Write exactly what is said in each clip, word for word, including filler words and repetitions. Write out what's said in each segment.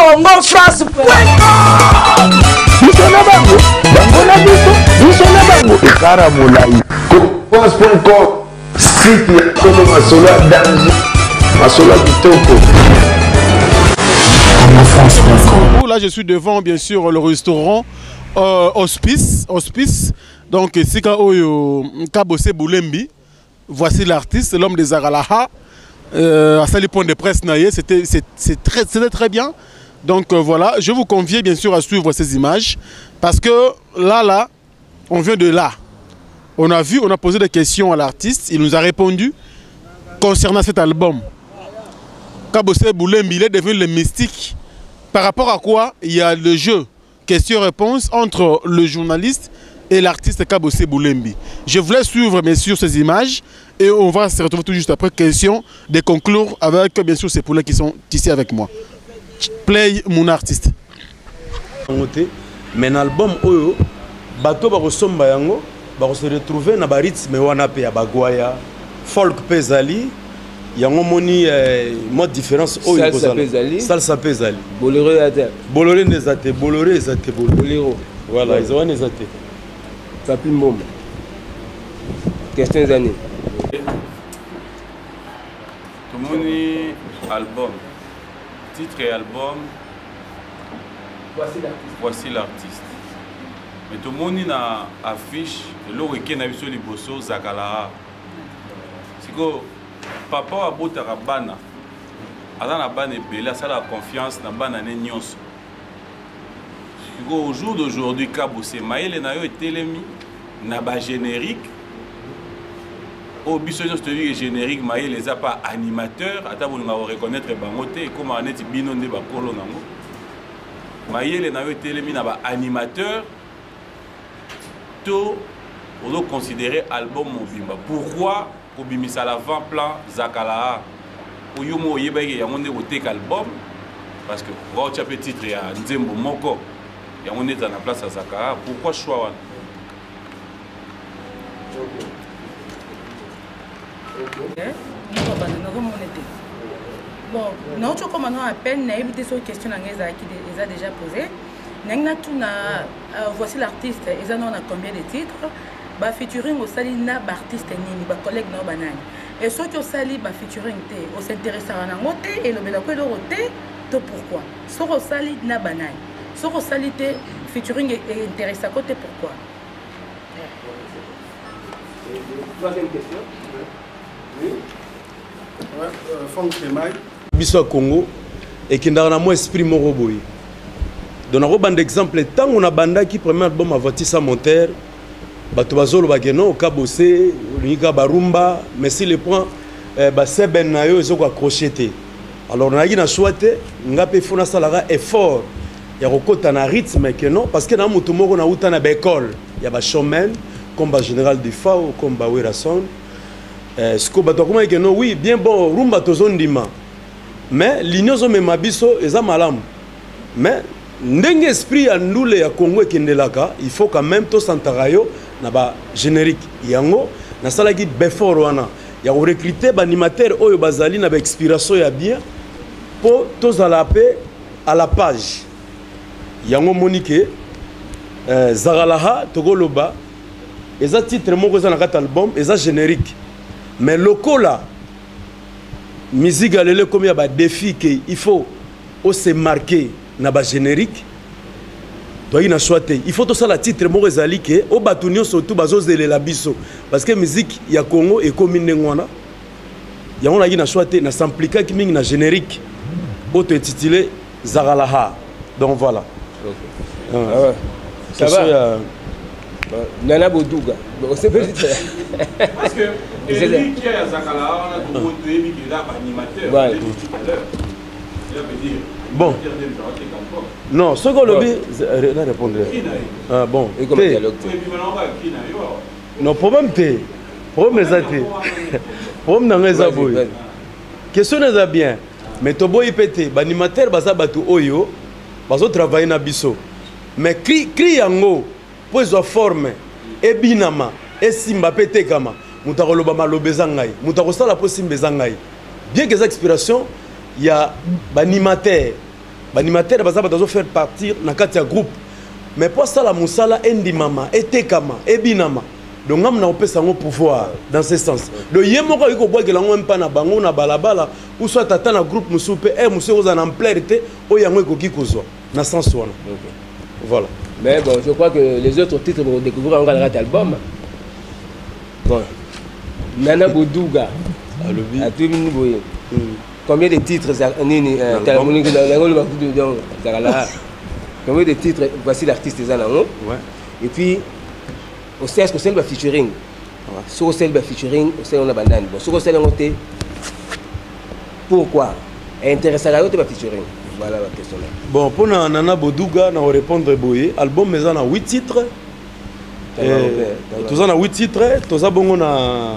Congo France point com. Bisona bango, bango na biso, bisona bango. Ekara molai. France point com, site ya Congo masolo ya danger, masolo ya kitoko. Là, je suis devant, bien sûr, le restaurant euh, Hospice. Hospice. Donc, Sika Oyo Kabose Boulembi. Voici l'artiste, l'homme des Zaralaha. Euh, à ça, les points de presse naïe, c'était très, très bien. Donc, euh, voilà, je vous convie, bien sûr, à suivre ces images. Parce que là, là, on vient de là. On a vu, on a posé des questions à l'artiste. Il nous a répondu concernant cet album. Kabose Boulembi, il est devenu le mystique. Par rapport à quoi il y a le jeu question-réponse entre le journaliste et l'artiste Kabose Boulembi. Je voulais suivre bien sûr ces images et on va se retrouver tout juste après question de conclure avec bien sûr ces poulets qui sont ici avec moi. Play mon artiste. Mais l'album Oyo, bateau va se retrouver dans le rythme wana pe ya bagwaya, folk pezali. Il y a un mode différence. Salsa pezali. Salsa pezali. Bolero yate. Bolero nezate. Bolero ezate. Bolero. Voilà, ils ont nezate. Papi Mom. Questions années. Tout le monde album. Titre et album. Voici l'artiste. Voici l'artiste. Mais tout le monde a affiche. Le week-end a vu sur les bossos Zakalaha. C'est que papa a beau bana, ala na bana ebele, ça la confiance na bana ne nyonso. Au jour d'aujourd'hui, Kabose Maël na yo etelemi na ba générique. Au biso yo te générique Maël les a pas animateur, ata vous nga reconnaître bangote comme anet bino nde ba kolo nango. Maël na yo etelemi na ba animateur. To on doit considérer album Mobimba. Pourquoi? Pour bimisa l'avant-plan Zakalaha. Pour yomo yebeke yango nde kotek album parce que va tu petit titre ya Nzembo moko yango nde na place à Zakalaha. Pourquoi choix wana? Bon, non, tu comme à peine, n'a évité cette question qui les a déjà posées. Voici l'artiste, ils en ont combien de titres? Ba featuring au sali na ba artiste nini ba collègue na banani et ceux qui au sali ba featuring té on s'intéresse à na ngoté et le bela ko lo té to pourquoi so au sali na banani so au sali té featuring est intéressé à côté pourquoi. Troisième question. Oui. Ouais, euh, Franck Temay. Biso Congo et qui n'a pas esprit moroboy. Donc on a un exemple tant on a banda qui premier album a voté sa monteur. Bato bazolo bageno Kabose Nika Barumba mais si le point ba seben na yo ezoko accrocheté alors na gina souhaité ngape fona salara effort ya kokota na rythme que non parce que na mutu moko na uta na école ya ba showman comme ba général du Fao comme ba Werason euh ce que bato comment que non oui bien bon rumba tozondima mais l'ignozo mema biso eza malamu mais ndenge esprit ya ndule ya Congo ekendelaka il faut quand même to santarayo na ba générique yango na salaki before wana ya recruter ba animateur oyo bazali na ba expiration ya bien po to zala pe à la page yango monique euh, Zaralaha togoloba eza titre moko za na kata album eza générique mais lokola musique alele comme ya ba défi que il faut o se marquer na ba générique doit y choisir il faut tout ça la titre mo ezali ke o batunyo surtout bazo zelela biso parce que musique ya Congo et comme ndengwana ya on a na choisir na s'impliquer ki mingi na générique auto intitulé Zaralaha donc voilà OK ah ouais ça va euh... Nana Boduga on sait pas parce que celui qui a Zakalaha on a tout montré qui est là animateur ouais. Bon. Non, ce qu'on lobby, là répondre. Ah bon. Et comment dialogue? Non, problème t'es. Problème les athées. Problème dans les abois. Question n'est bien. Mais tobo y pété. L'animateur basa batu oyo, baso travailler na biso. Mais cri cri yango, pour ils forme. Et binama, et simba pété kama. Mutakoloba malobezangai. Mutakosala po simbezangai. Bien que les expirations. Il y a l'animateur L'animateur va faire partir dans le groupe. Mais pour ça, la moussala, endi mama, etekama, ebinama. Donc, on a un pouvoir dans ce sens. Donc, il y a un peu de gens qui ont bango na balabala ou soit tata na groupe musupe et monsieur aux en plairité ou y a un qui kozo na sens wana. Voilà. Mais bon, je crois que les autres titres vont découvrir encore cet album. Bon. Nana Boudouga. À tout le monde. Combien de titres Nini Combien de titres voici l'artiste des Anamo. Et puis au C S que c'est le featuring. Sur c'est le featuring, c'est on a banane. Bon, sur c'est le monté. Pourquoi intéressant à l'autre featuring. Voilà la question là. Bon, pour Nana Boudouga, on répondre boye. Album mais on a huit titres. Tous on a huit titres, tous a bon on a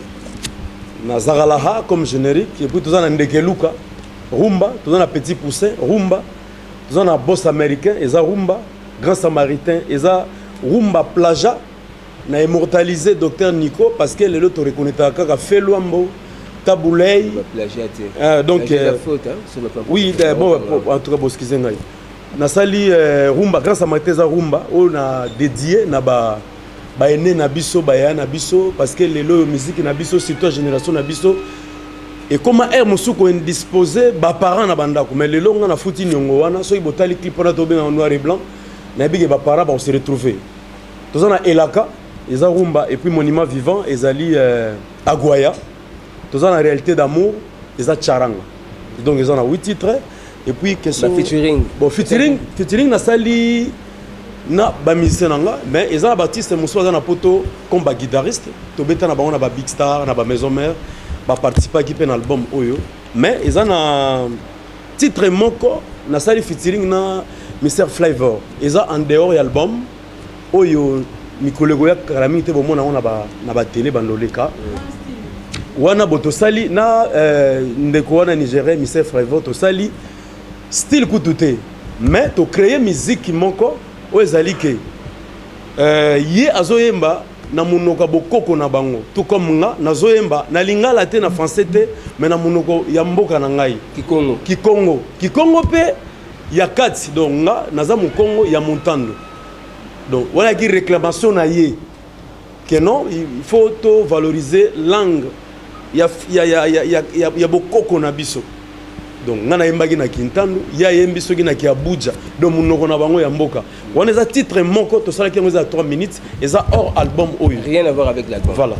na Zaralaha comme générique et puis tous on a Ndekeluka, Rumba, tous on a Petit Poussin, Rumba. Tous on a Boss Américain, Eza Rumba, Grand Samaritain, Eza Rumba Plaja. Na immortalisé Docteur Nico parce que les autres reconnaissent qu'à fait Luambo, Taboulay. Euh, donc euh, faute, hein, oui, bon, en tout cas, bon, excusez-moi. Na sali euh, Rumba, Grand Samaritain, Eza Rumba, on a dédié na ba ba ene na biso, ba ya na biso parce que les lots musique na biso, surtout génération na biso. Et comment est Moussouko indisposé, ba parents na bandako, mais les longs na fouti nyongo wana, so ibotali clip na tobe en noir et blanc, na bige ba parents on se retrouver. Tous on a Elaka, Eza Rumba et puis Monument Vivant, Ezali euh, Aguaya. Tous on a Réalité d'amour, Eza Charanga. Donc ils ont huit titres et puis question bah, featuring. Bon featuring, featuring na sali na ba musicien nanga, mais ils ont Baptiste Mousso na poto comme ba guitariste, to beta na ba on a ba big star, na ba maison mère. Ba participer qui pen album oyo mais ils ont un titre moko na sali featuring na mister Flavor ils ont en dehors album oyo mikolego ya karami te bomona on na ba na ba télé bandoleka wana boto sali na ndeko wana Nigeria mister Flavor to sali style kutute mais to créer musique moko o ezali ke euh yé azoyemba na munoko bokoko na bango tout comme nga nazoyemba na lingala te na français te mais na munoko ya mboka na ngai kikongo kikongo kikongo pe ya kati donc nga naza mukongo ya montando donc voilà qui réclamation na yé que non il faut to valoriser langue ya ya ya ya ya, ya bokoko na biso donc nga na yembaki na Kintandu ya yembi soki na Kiabuja donc munoko na bango ya mboka on a un titre moko to sala ki ngo za trois minutes et ça hors album oyo rien à voir avec l'album voilà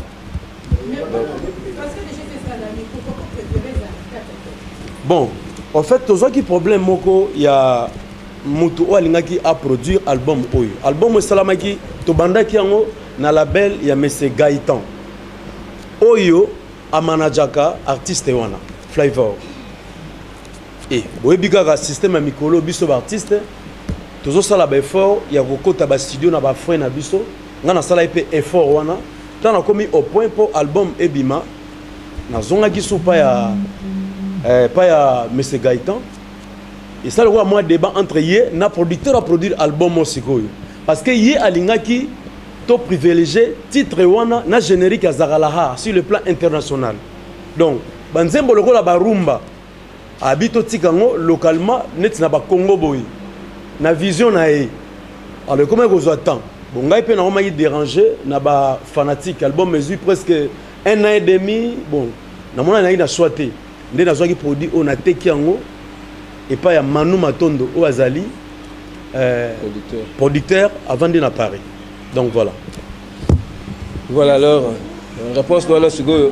bon en fait to qui problème moko ya mutu o alingaki a produire album oyo album salamaki to bandaki yango na label ya Monsieur Gaëtan oyo a manajaka artiste wana Flavor et boyebika ka système mikolo biso ba artiste tozo sala ba effort ya kokota ba studio na ba frère na biso ngana sala epé effort wana tana komi au point pour album ebima na zonga kiso pa ya euh, pas ya Monsieur Gaëtan et ça le voit moi débat entre yé na producteur à produire album osikoyo parce que yé alingaki to privilégié titre wana na générique à Zaralaha sur le plan international donc banzembo lokola ba rumba habito tikango localement net na ba Congo boy na vision na e alors comment vous attend bon ngai pe naoma yi déranger na ba fanatique album mesure presque un an et demi bon na mona na ina soité ndé na zo ki produit on a teki yango et pas ya Manu Matondo o azali euh, producteur producteur avant de na Paris donc voilà voilà alors réponse nous sur go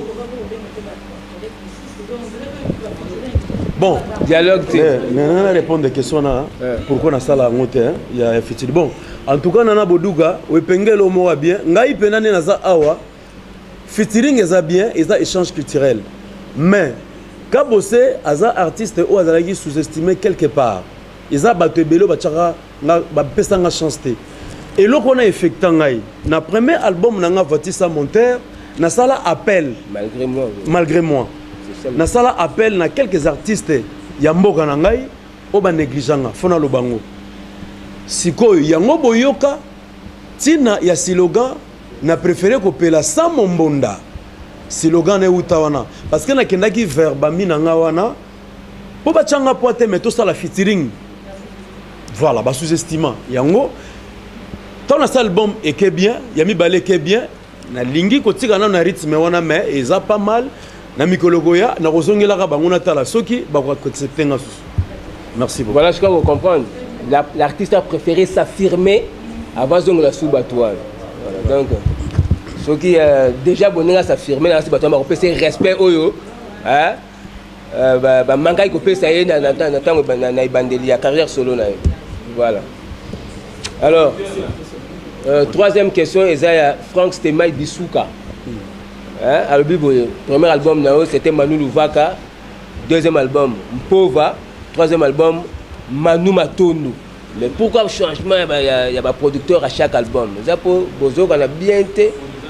bon dialogue mais on répondre des questions là pourquoi na sala ngote il y a effectivement bon en tout cas Nana Boudouga o pengelo mo bien ngai penane na za awa featuring eza bien eza échange culturel mais kabose aza artiste o azalaki sous-estimé quelque part eza bato belo bachaka ba pesa nga chance te et loko na effecta ngai na premier album na nga Vatisa Monter na sala appel malgré moi malgré moi na sala appel na quelques artistes ya mboka na ngai o ba négliganga fona lobango sikoyo yango boyoka tina ya slogan na préféré kopela sa mombonda slogan ne utawana parce que na kendaki verba mina nga wana po ba changa poate mais to sala featuring voilà ba sous-estimant yango tant na album et que bien yami balé que bien na lingi kotika na na rythme wana mais eza pas mal na mikologoya na kozongela ka bango na tala soki ba ko accepter nga susu. Merci beaucoup. Voilà, je crois que vous comprenez. L'artiste a préféré s'affirmer avant de la sous-batoile. Voilà, donc, ceux qui euh, déjà bonné à s'affirmer dans la sous-batoile, on peut se respect oyo, hein, bah bah manquer qu'on peut ça y est dans dans dans dans dans bandeli à carrière solo na. Voilà. Alors, euh, troisième question, Isaiah Frank Stemai Bisuka. Hein, alors le premier album nao c'était Manu Luvaka, deuxième album Mpova. Troisième album, Manu Matondo. Mais pourquoi le changement? Il y a, y a un producteur à chaque album. C'est pour Bozo qu'on a bien été.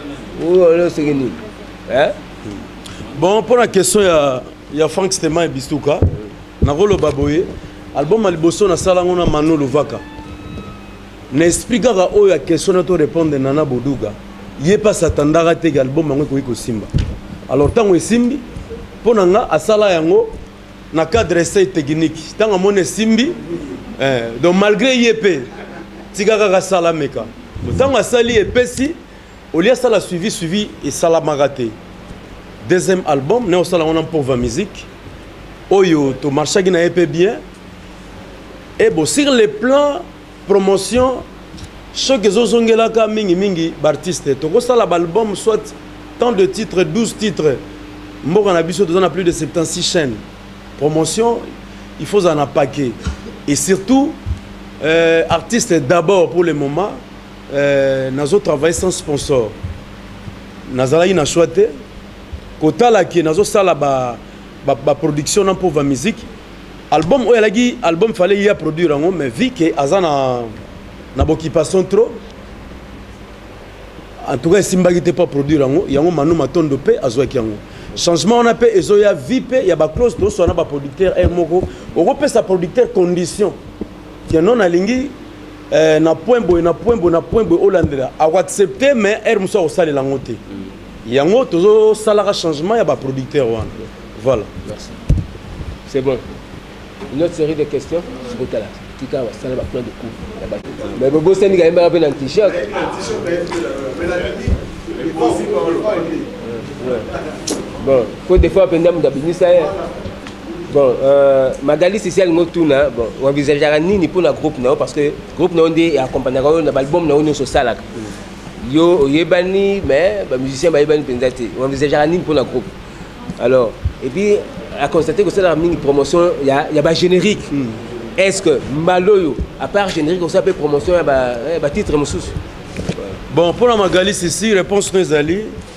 Hein? Bon, pour la question, il y a, y a Frank Stemai et Bisuka. Nagolo Baboye. Album Aliboso na salangona Manu Luvaka. N'explique pas où la question à répondre Nana Boduga. Il n'y a pas s'attendre que l'album mango ko Simba. Alors tant que Simbi, pour nanga asala yango. Na cadre essai technique tant mon simbi euh, donc malgré yep tika kaka sala meka tant asali epesi olia sala suivi suivi et sala magaté deuxième album ne sala on pour va musique oyo to marcha na ep bien et bon sur les plans promotion ce que zozongela ka mingi mingi artiste to ko sala album soit tant de titres douze titres mboka na biso to na plus de soixante-six chaînes. Promotion, il faut en paquet. Et surtout, euh, artiste d'abord pour le moment, euh, nous avons travaillé sans sponsor. Nous avons choisi, quand nous avons fait la production pour la musique, album, il fallait y produire, mais vu qu'il y a une occupation trop, en tout cas, si je ne pas produire, il y a un Manu Matondo pe azwaki. Changement on a fait ezoya vip il y a ba clause to so na ba producteur un moko on peut sa producteur condition que non alingi euh, na point boy na point boy na point boy Hollande a accepter mais er muso o sale la ngote yango tozo sala changement il y a ba producteur wana voilà. Merci. C'est bon. Une autre série de questions sur le talent. Tika va sala ba plein de coups. Mais bobo c'est ni ga mba ben t-shirt. Bon, faut des fois pendant d'abini ça. Bon, euh, Magali c'est celle motuna. Bon, on envisagera ni pour la groupe non parce que groupe non dit accompagnera na album na on so sala. Yo yebani mais ba musicien ba yebani pendati. On envisagera ni pour la groupe. Alors, et puis à constater que c'est la mini promotion, il y a il y a ba générique. Mm. Est-ce que Maloyo à part générique on s'appelle promotion ba ba titre moussous. Bon, pour la Magali c'est ici réponse nous ali.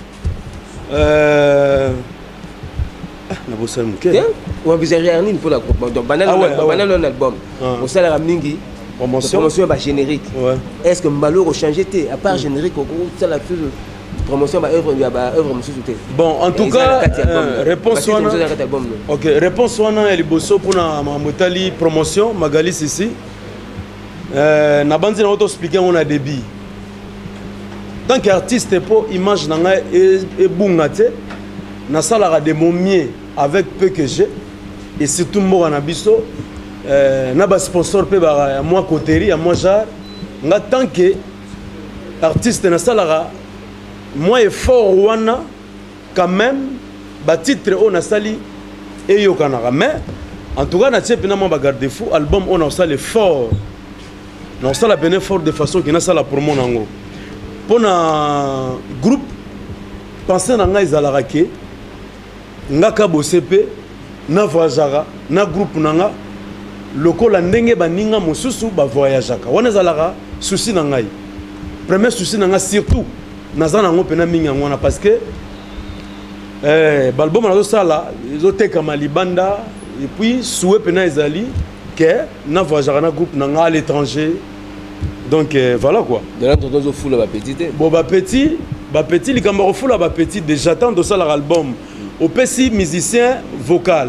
Euh... Ah, on envisage rien pour la groupe. Donc, banal, ah ouais, banal, banal ah ouais. album. Ah. Au salaire mingi. Promotion. Promotion bah, générique. Ouais. Est-ce que Malo a changé t à part mm. générique, ça la plus promotion bah œuvre, bah œuvre monsieur Souté. Bon, en tout cas, euh, réponse wana. Ok, réponse wana elle bosso pour na motali promotion Magali ici. Euh, na bandi na auto expliquer on a débit. Tant qu'artiste pour image nanga et bungate na sala de mon mieux avec peu que j'ai et surtout moi na biso euh, na ba sponsor pe ba moi coterie à moi jar nga tant que artiste na sala moi effort wana quand même ba titre on a sali et yo kanara mais en tout cas na tie pena moi ba garder fou album on a sali fort na sala pena fort de façon que na sala promo nango. Pour un groupe, pensez à nga izalaka ke nga ka bosepe na voyagera na groupe nanga lokola ndenge baninga mosusu ba voyageaka wana ezalaka souci na ngai premier souci na nga surtout naza nango pena mingi ngwana parce que eh balbum nazo sala ezoteka malibanda et puis souhait pena ezali que na voyagera na groupe nanga à l'étranger. Donc euh, voilà quoi. De l'autre côté, fou la petit. Bon bah petit, bah petit, les camarades fou la petit. Déjà tant de ça l'album. Au P C musicien vocal.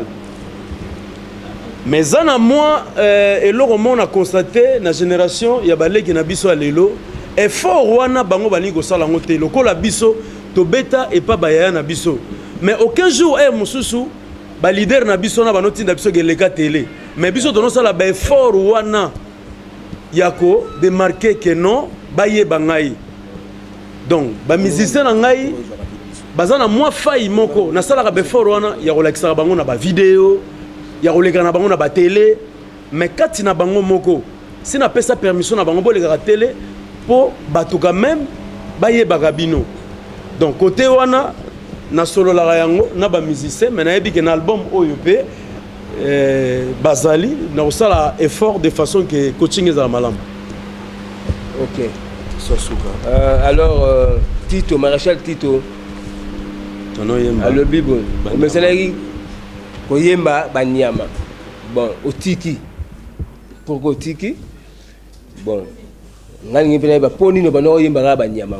Mais en à moi, euh, et là on a constaté la génération, il y a balé qui n'a biso à l'élo. Et fort wana bango bani go sala ngote. Le ko la biso to beta et pas bayaya na biso. Mais aucun jour eh mususu ba leader na biso na banoti na biso geleka télé. Mais biso dono sala ba fort wana. yako de marquer que non baye bangai. Donc ba musicien na ngai bazana moi faille moko na sala ka before wana ya relaxer bango na ba vidéo ya roleka na bango na ba télé mais kati na bango moko si na pesa permission na bango boleka ka télé po bato quand même baye bagabino. Donc côté wana na solo la yango na ba musicien mais na yebi que na album oyo pe euh bazali na osala effort de façon que coaching est à malam. OK. Euh, alors euh, Tito Maréchal Tito tono yemba le bibo mais c'est là ko yemba banyama bon otiki pour otiki bon ngani ngipena ba poni no bano yemba ga banyama.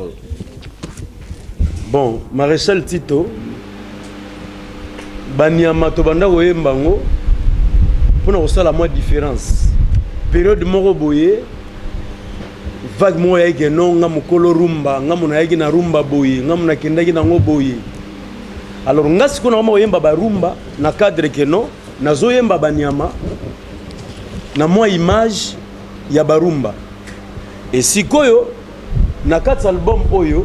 Bon, Maréchal Tito, Banyama to banda ko yemba ngo pour na osala moi différence. Période moko boye vague mo yake no nga mukolo rumba, nga muna yake na rumba boye, nga muna kendaki na ngo boye. Alors nga siko na mo yemba ba rumba na cadre que non, na zo yemba Banyama na moi image ya barumba. Et sikoyo na quatre album oyo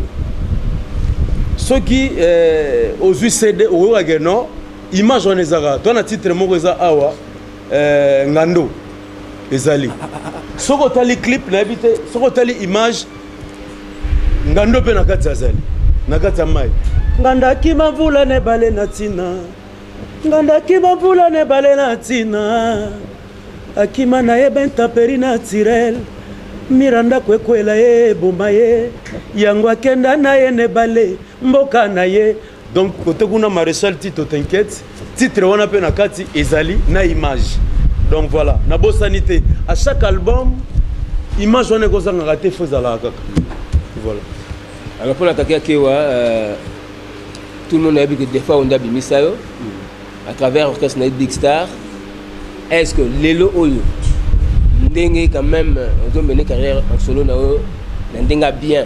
ceux qui euh, aux C D au non image on ezaka toi na titre moko eza awa euh, ngando ezali soko tali clip na habité soko tali image ngando pe na kati azali na kati ya mai nganda kimavula ne bale na tina nganda kimavula ne bale na tina akima na yebenta peri naturel Miranda kwekwela ye bomba ye yango akenda na ye ne bale mboka na ye. Donc côté kuna Maréchal Tito t'inquiète titre wana pe na kati ezali na image. Donc voilà na bo sanité à chaque album image on est kozanga raté fozala kaka. Voilà. Alors pour l'attaquer Kewa euh, tout le monde a vu que des fois on a bimisa yo à travers orchestre na Big Star. Est-ce que Lelo Oyo ndenge quand même on a mené carrière en solo na o ndenga bien.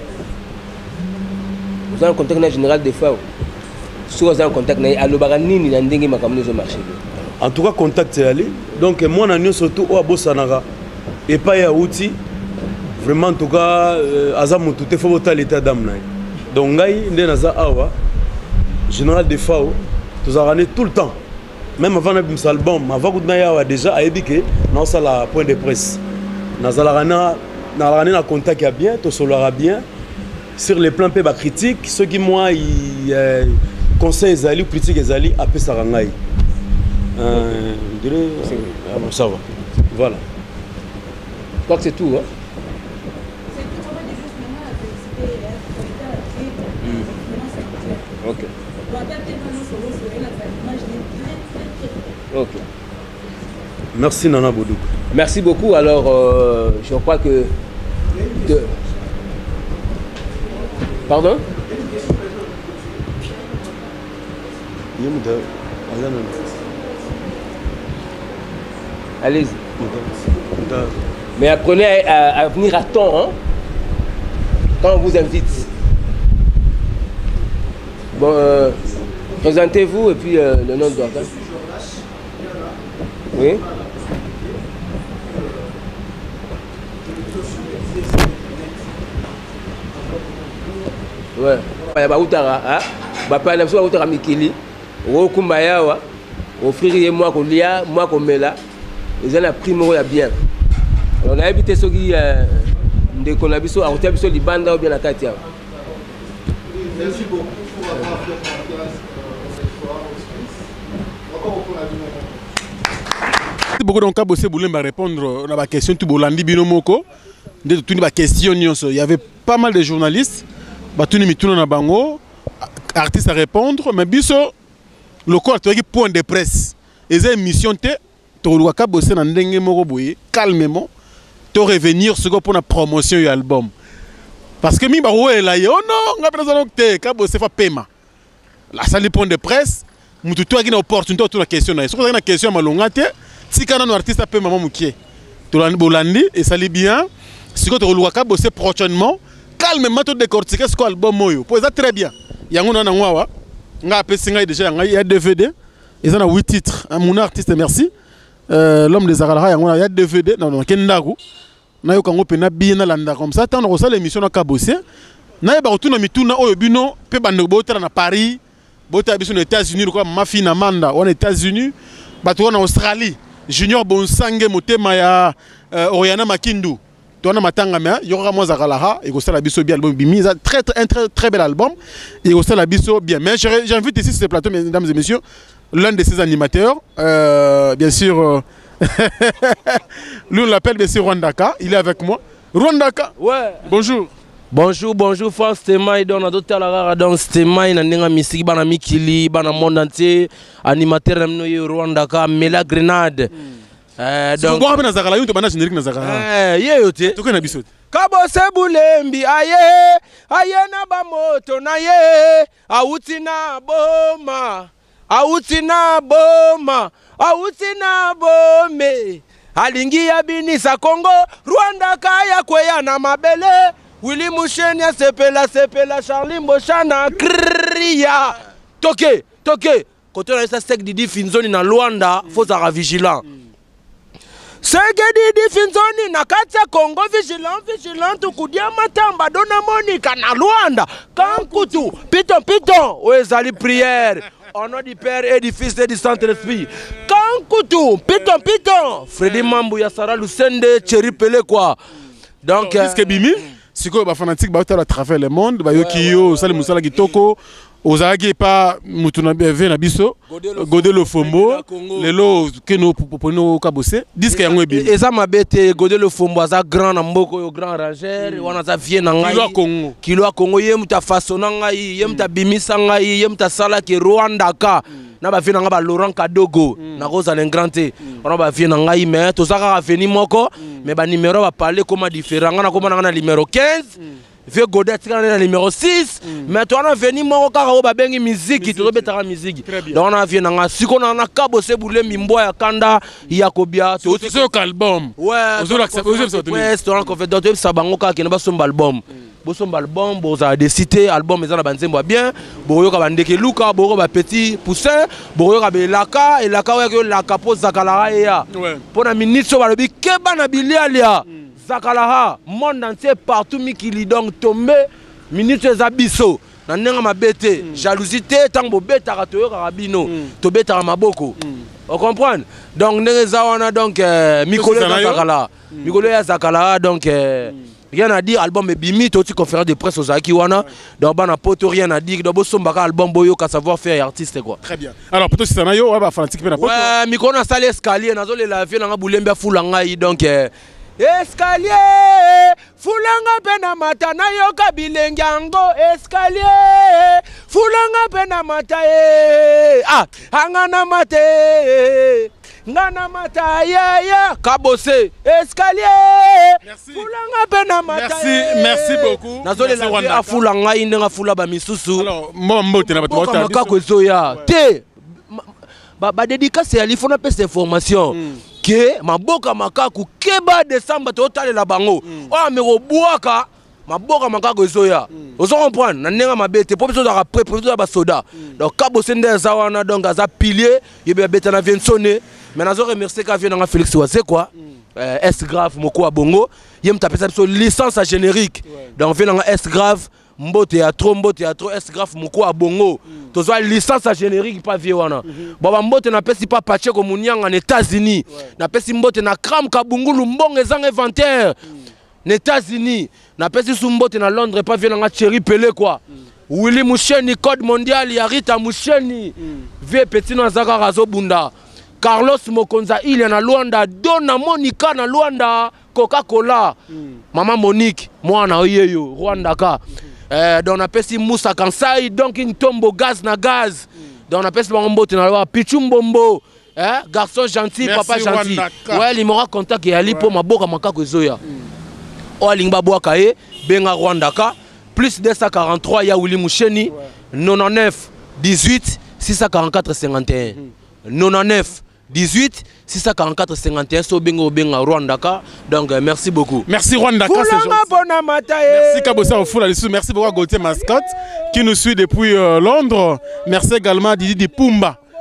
Vous avez un contact général des fois. Si vous avez un contact na alobaka nini na ndenge makamno zo marché. En tout cas contact c'est allé. Donc moi na nyo surtout o abosanaka et pas ya outil. Vraiment en tout cas azamu tout est faut botal l'état d'âme na. Donc ngai ndena za awa général des fois tous a tout le temps. Même avant notre album, avant que nous ayons déjà aébité, nous avons la point de presse. Nous avons un contact bien, tout cela bien. Sur les plans péba critiques, ceux qui moi ils conseillent les alliés, critiquent les alliés, après ça rangaï. Je dirais, ça va. Voilà. Je crois que c'est tout. Hein? Ok. Ok. Merci Nana Boudou. Merci beaucoup. Alors, euh, je crois que... De... Pardon? Allez-y. Mais apprenez à, à venir à temps, hein, quand on vous invite. Bon, euh, présentez-vous et puis euh, le nom de l'orchestre. Oui. Ouais. Ya ba utara ah ba pa na so utara mikili o kumba yawa offrir moi ko lia moi ko mela ils ont primo ya bien. On a habité ce qui ndeko na biso a hotel biso libanda ou bien na kati ya. Merci beaucoup pour avoir fait confiance Merci beaucoup donc Kabosé Boulem va répondre à la question tout Bolandi Binomoko. De toutes les questions il y avait pas mal de journalistes. Batuni mituna na bango artistes à répondre mais biso le corps tu as point de presse et ces émissions te to waka bosser na ndenge moko boye calmement to revenir ce pour la promotion de l'album parce que mi ba wela yo non nga présent te ka bosser fa paiement la salle point de presse mutu to akina opportunité autour la question na so ko na question malonga te tika na artiste a paiement mukie to la bolandi et ça li bien ce que to waka bosser prochainement calmement tout décortiquer ce que l'album moyo pour ça très bien yango na ngwawa nga pesinga déjà nga ya D V D ils ont huit titres mon artiste merci euh, l'homme des Aralha yango ya D V D non non kendaku na yo kango pena bien landa comme ça tant on l'émission na kabosé na ba retourna mituna oyo bino pe bande botala na Paris botala biso aux États-Unis quoi mafi na manda aux États-Unis bato na Australie Junior Bonsange motema ya uh, Oriana Makindu tona matanga mais yora mo zakalaha et ça la biso bien album bimiza très très un très très bel album et ça la biso bien mais j'invite ici sur ce plateau mesdames et messieurs l'un de ces animateurs euh, bien sûr euh, lui on l'appelle bien sûr Rwandaka, il est avec moi. Rwandaka. Ouais. Bonjour. Bonjour, bonjour, France Témaï, dans la d'autres la dans Témaï, dans la musique, dans la Mikili, dans le monde entier, animateur de Rwandaka, mais la Grenade. Euh, donc. Bon, on a Zakala, on a générique Zakala. Eh, yeah, yote. Tu connais bisou. Kabose bulembi aye, aye na ba moto na ye, auti na boma, auti na boma, auti na bome. Alingi ya binisa Congo, Rwanda kaya kweya na mabele. Willy Mouchenia sepela sepela Charlie Mboshana kriya. Toke, toke. Quand on a ça sec Didi Finzoni na Luanda, faut être vigilant. Sec Didi Finzoni na katia Congo vigilant, vigilant tukudia matamba dona Monica na Luanda. Kankutu, piton piton, ouezali prière. Au nom du Père et du Fils et du Saint-Esprit. Kankutu, piton piton. Freddy Mambu Yassara Lucende, Thierry Pelé quoi. Donc, qu'est-ce que Bimi? Si vous êtes fanatique, vous à travers le monde, vous avez Moussala Kitoko, vous avez pas Moutouna Beve Biso, Godé le Fombo, les lots que nous proposons au Kabosé, disent qu'il y a un bébé. Et ça m'a bête, Godé le Fombo, ça grand Namboko, grand rangeur, on a ça vient en Kilo Congo. Kilo Congo, yem ta façon nangai, yem ta bimisangai, yem ta sala qui Rwandaka. Na ba vient nga Laurent Kadogo, na Rosa l'Engrante. On va venir nangai mais tout ça va venir moko, mais ba numéro va parler comment différent, na comment na numéro quinze. Vieux Godet qui est numéro six, mais toi on a venu mon car on va bengi musique, tu dois mettre la musique. Donc on a venu na si on a Kabose boule mimbo ya Kanda, Yakobia, tout ce album. Ouais, vous avez ouais, c'est un confet d'autres ça bangoka qui n'a pas son album. Bo son album, bo za des cités, album mais ça na banzembo bien, bo yo ka bandeke Luka, bo ba petit poussin, bo yo ka be laka et laka yo laka po zakala ya. Pour na minute so ba lobi keba na bilialia. Zakalaha, monde entier partout Mikili donc tombé, minute zabiso. Nanenga mabete, jalousie tango beta katoyo karabino, to beta maboko. On comprend? Donc neza wana donc Mikolo Zakala. Mikolo ya Zakala donc rien à dire, album est bimi, tout conférence de presse aux Akiwana. Donc bana poto rien à dire, donc sombaka album boyo ka savoir faire artiste quoi. Très bien. Alors poto c'est nayo, on va fanatique pe na poto. Ouais, Mikolo na salle escalier, nazo le laver na bulemba fulanga donc escalier, fulanga pena mata na yoka bilengango escalier, fulanga pena mata e ah angana mate ngana mata ya ya kabose escalier, merci. Fulanga pena mata merci merci beaucoup nazole la fulanga indenga fula ba misusu alors moi mbote na bato bata makako zoya te ba ba dédicace ya lifona peste information que maboka makaku keba décembre total la bango oh mais robuaka maboka makaku ezoya ozo comprendre na nenga mabete po biso za pré pré ba soda donc Kabose nde zawana donc aza pilier yebe beta na vient sonner mais nazo remercier ka vient na Félix Wazé quoi S grave moko wa bongo yem ta pesa licence à générique donc vient na S grave Mbo théâtre, mbo théâtre, est grave moko a bongo. Tozo licence à générique pas vieux wana. Baba mbote na pesi pas patché comme en États-Unis. Na pesi mbote na kram kabungulu mbonge zang inventaire. En États-Unis, na pesi sumbote na Londres pas vieux na Thierry Pelé quoi. Willy Moucheni code mondial ya Rita Moucheni. Vieux petit na zaka razo bunda. Carlos Mokonza il na Luanda, Dona Monica na Luanda, Coca-Cola. Maman Monique, moi na oyeyo Rwandaka. Euh, donc on appelle ça Moussa Kansai, donc une tombe gaz na gaz. Donc on appelle ça Mbombo Tenaloa, Pichumbombo, hein? Garçon gentil, merci, papa gentil. Wandaka. Ouais, il m'aura contact et ali pour ma boka makako zoya. Oh lingba boakae, benga Rwandaka, plus deux cent quarante-trois ya Willy Moucheni, quatre-vingt-dix-neuf dix-huit six cent quarante-quatre cinquante et un. quatre-vingt-dix-neuf dix-huit six cent quarante-quatre cinquante et un so bengo benga Rwandaka. Donc euh, merci beaucoup. Merci Rwandaka, c'est gentil. Merci Kabose Ofula, merci beaucoup à Gauthier Mascotte qui nous suit depuis euh, Londres. Merci également à Didi Dipumba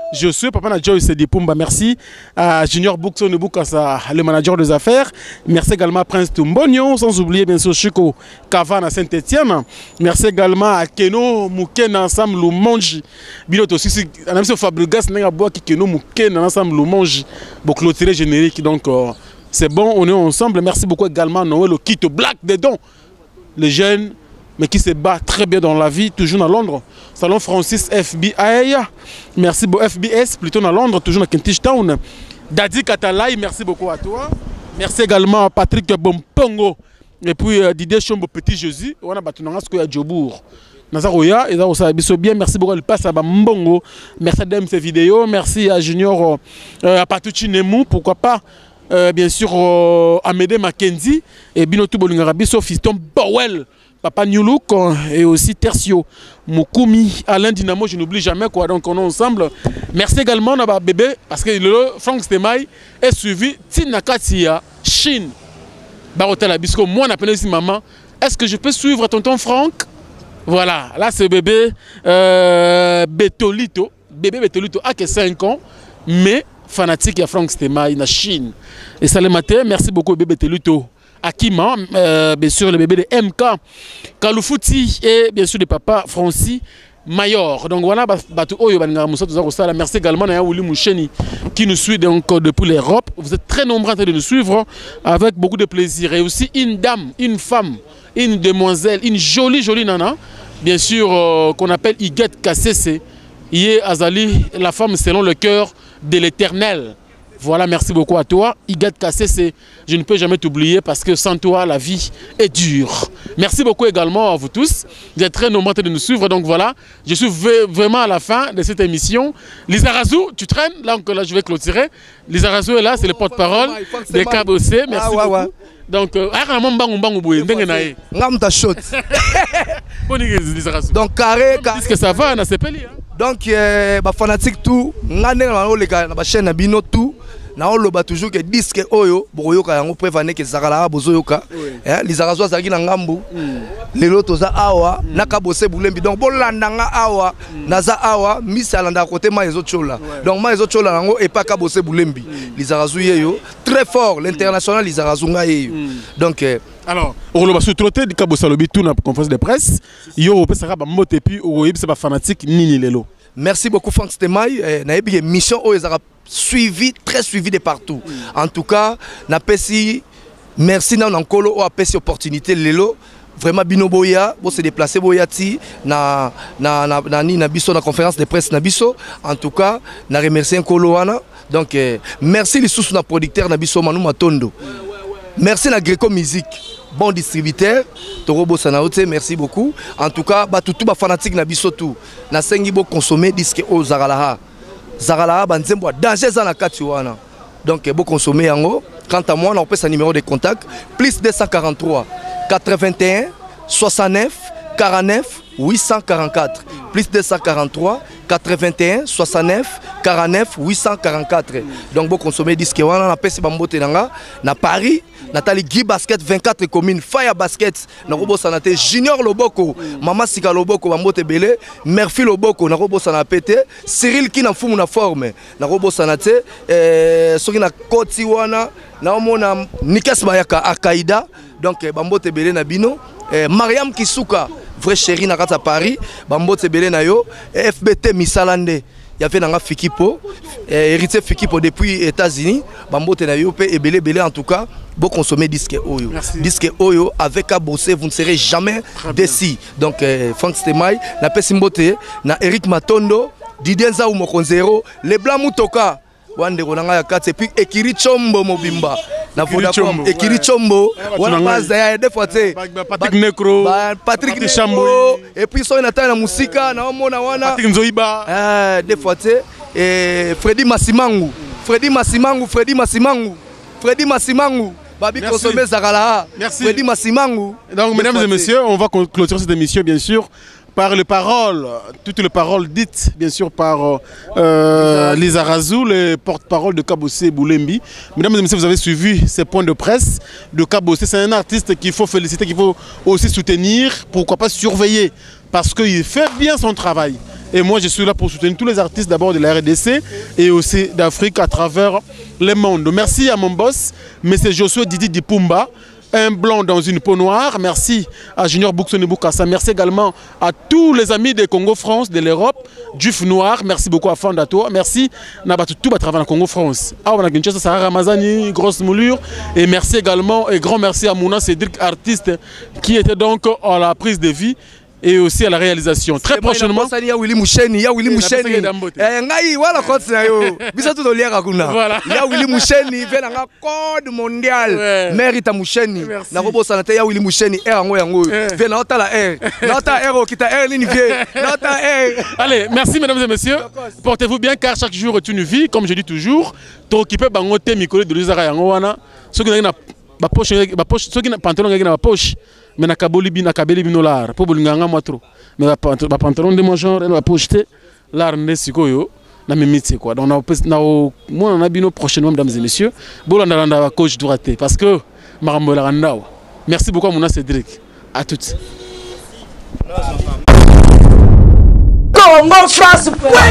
Josué, papa na Joyce Dipumba, merci à Junior Boukson Boukassa, le manager des affaires. Merci également à Prince Tumbonio, sans oublier bien sûr Chico Kavan à Saint-Etienne. Merci également à Keno Mouken ensemble Lumonji. Binot aussi, même si Fabregas n'a pas qui Keno Mouken ensemble Lumonji pour clôturer générique. Donc euh, c'est bon, on est ensemble. Merci beaucoup également à Noël Okito Black dedans, les jeunes, mais qui se bat très bien dans la vie, toujours à Londres. Salon Francis F B I, merci beaucoup, F B S, plutôt à Londres, toujours à Kentish Town. Dadi Katalai, merci beaucoup à toi. Merci également à Patrick Bompongo, et puis euh, Didier Chombo Petit Jésus, on a battu dans ce qu'il y a Djobourg. Nazaroya, et ça a bien, merci beaucoup, il passe à Bambongo, merci à D M C Vidéo, merci à Junior, euh, à Patucci Nemu, pourquoi pas. Euh, bien sûr, euh, Amédée Mackenzie et Binotou Bolingarabiso, Fiston Bowell, Papa New Look et aussi Tertio Mukumi, Alain Dynamo, je n'oublie jamais quoi, donc on est ensemble. Merci également à bébé parce que le Franck Stemai est suivi Tinakatia Chine. Barotel Abisco, moi on appelle ici maman. Est-ce que je peux suivre tonton Franck? Voilà, là c'est bébé euh, Betolito, bébé Betolito a que cinq ans, mais fanatique à Franck Stemai na Chine. Et ça le matin, merci beaucoup bébé Teluto. Akima, euh, bien sûr le bébé de M K, Kaloufuti et bien sûr le papa Francis Mayor. Donc voilà, merci également à Willy Moucheni qui nous suit donc depuis l'Europe. Vous êtes très nombreux de nous suivre avec beaucoup de plaisir. Et aussi une dame, une femme, une demoiselle, une jolie jolie nana, bien sûr euh, qu'on appelle Iguet Kassese. Yé Azali, la femme selon le cœur de l'Éternel. Voilà, merci beaucoup à toi. Igat Kassese, je ne peux jamais t'oublier parce que sans toi, la vie est dure. Merci beaucoup également à vous tous. Vous êtes très nombreux de nous suivre. Donc voilà, je suis vraiment à la fin de cette émission. Lisa Razou, tu traînes. Là, là je vais clôturer. Lisa Razou est là, c'est le porte-parole des K B C. Merci beaucoup. Ouais, ouais. Donc, donc carré, qu'est-ce que ça va, on a ces pays. Donc, euh, bah, fanatique tout, ngane na les gars, na chaîne na bino tout, na on loba toujours que disque oyo, boyoka yango prévaner que zakala bozoyoka. Eh, les arazo zaki na ngambu. Lelo toza awa, na kabose bulembi. Donc bolanda nga awa, naza awa, misalanda côté ma ezo chola. Donc ma ezo chola nango et pas kabose bulembi. Les arazo yeyo, très fort, l'international les arazo nga yeyo. Donc euh, alors, on va se trotter du Cabo Salobi tout dans la conférence de presse. Yo, on peut savoir que puis c'est pas fanatique ni lelo. Merci beaucoup Franck Stemai. Na yebi mission o ezara suivi, très suivi de partout. En tout cas, na pesi merci na nkolo o apesi opportunité lelo. Vraiment bino boya, bo se déplacer boyati na na na na ni na biso na conférence de presse na biso. En tout cas, na remercier nkolo wana. Donc euh, merci les sous na producteur na biso Manu Matondo. Merci na Greco Musique, bon distributeur, Torobo Sanaote, merci beaucoup. En tout cas, bah tout tout bah fanatique na biso tout. Na sengi bo consommer disque au Zaralaha. Zaralaha banzembo danger za na katiwana. Donc bo consommer yango. Quant à moi, on peut sa numéro de contact plus deux cent quarante-trois quatre-vingt-un soixante-neuf quarante-neuf huit cent quarante-quatre plus deux cent quarante-trois quatre-vingt-un soixante-neuf quarante-neuf huit cent quarante-quatre. Donc bon consommer disque wana na pesi bambote nanga na Paris. Nathalie Guy Basket vingt-quatre communes Fire Basket na robo sanate Junior Loboko Mama Sika Loboko bambote belé Murphy Loboko na robo sanapete Cyril qui na fumu na forme na robo sanate euh soki na koti wana na omona Nikas Bayaka Akaida. Donc bambote belé na bino eh, Mariam Kisuka vrai chéri na kata Paris bambote belé na yo F B T Misalande. Il y avait un Fikipo, héritier Fikipo depuis les États-Unis. Bambote na yo pe et belé belé en tout cas. Bon consommer disque Oyo. Merci. Disque Oyo avec à bosser, vous ne serez jamais déçus. Donc euh, Franck Stemai, na Pesimbote, na Eric Matondo, Didier Nzaou Mokonzero, les Blancs Mutoka, Wande Ronanga Yakate, et puis Ekiri Chombo Mobimba. Na Vodacom, Ekiri Chombo, Wana Paz d'ailleurs des fois c'est Patrick Necro, Patrick Chambo, et puis son Nathan na Musika, na Omona Wana, Patrick Nzoiba, euh, des fois c'est et Freddy Massimangu, Freddy Massimangu, Freddy Massimangu, Freddy Massimangu. Babi consommer Zakala. Merci. Freddy Massimangu. Donc mesdames et messieurs, on va clôturer cette émission bien sûr par les paroles, toutes les paroles dites, bien sûr, par euh, Lisa Razou, le porte-parole de Kabossé Boulembi. Mesdames et messieurs, vous avez suivi ces points de presse de Kabossé. C'est un artiste qu'il faut féliciter, qu'il faut aussi soutenir, pourquoi pas surveiller, parce qu'il fait bien son travail. Et moi, je suis là pour soutenir tous les artistes d'abord de la R D C et aussi d'Afrique à travers le monde. Merci à mon boss, M. Josué Didi Dipumba, un blanc dans une peau noire. Merci à Junior Buxoni Boukassa. Merci également à tous les amis de Congo-France, de l'Europe, Juif Noir. Merci beaucoup à Fondato. Merci à tout à travers la Congo-France. Sarah Ramazani, grosse moulure. Et merci également, et grand merci à Mouna Cédric, artiste qui était donc à la prise de vie et aussi à la réalisation. Très prochainement. Il y a Willy Moucheni, il y a Willy Moucheni. Il y a Willy Moucheni, il a un code mondial. Mérite Moucheni. Na robo sanate ya Willy Moucheni, er ango yango. Viens na ota la er. Na ota ero kita er ni vie. Na ota er. Allez, merci mesdames et messieurs. Portez-vous bien car chaque jour est une vie, comme je dis toujours. T'occuper bangote mikolo de l'Isara yango wana. Ceux qui na ba poche, ba poche, ceux qui na pantalon na ba poche. Mais na kaboli bi na kabeli bi no lar po bolinganga moi trop mais ba pantalon de mon genre elle va pocheter l'art ne sikoyo na mimite quoi donc na na moi na bino prochainement mesdames et messieurs bolanda landa ba coach droite parce que marambo la randao. Merci beaucoup à Mouna Cédric, à toutes. Congo France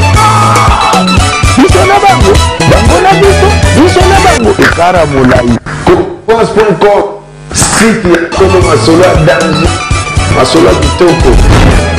Bisona bango bango na biso bisona bango ikara mulai pense pas encore site ya kono masolo ya danger masolo ya kitoko